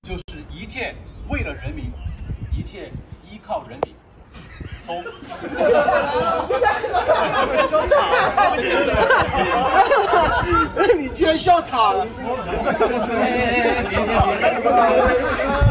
就是一切为了人民，一切依靠人民。从笑场， 你居然笑场了！ 别吵！